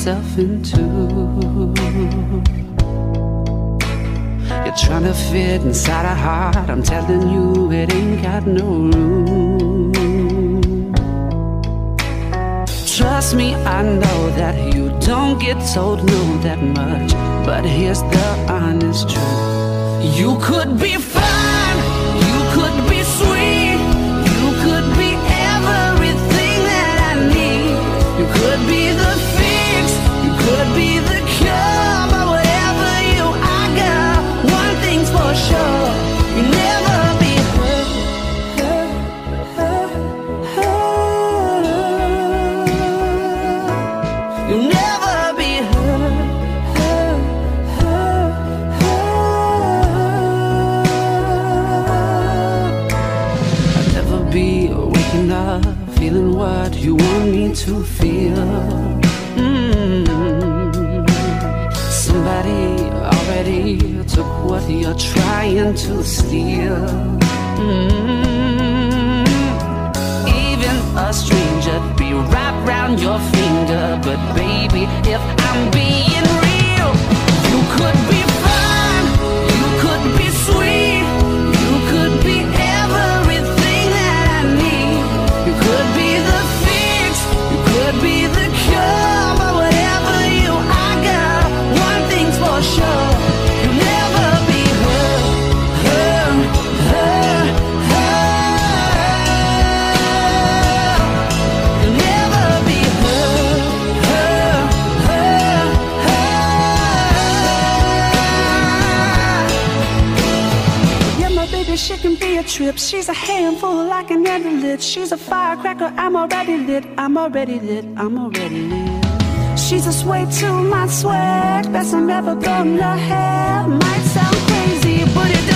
yourself into. You're trying to fit inside a heart, I'm telling you it ain't got no room. Trust me, I know that you don't get told no that much, but here's the honest truth. You could be fine, you could be sweet, you could be everything that I need. You could be the fix, you could be the cure, but whatever you are, girl, one thing's for sure, you'll never be hurt, hurt, hurt, hurt. You'll never be hurt, hurt, hurt, hurt. I'll never be waking up feeling what you want me to feel. Somebody already took what you're trying to steal. Even a stranger'd be wrapped round your finger, but baby, if I'm being real, you could be fine, you could be sweet, you could be everything that I need. You could be the fix, you could be the cure, but whatever you are, girl, one thing's for sure, you'll never be hurt, hurt, hurt, hurt. You'll never be hurt, hurt, hurt, hurt. Yeah, my baby, she can be a trip. She's a handful like an lit. She's a firecracker, I'm already lit, I'm already lit, I'm already lit. She's a sway to my swag, best I'm ever gonna have. Might sound crazy, but it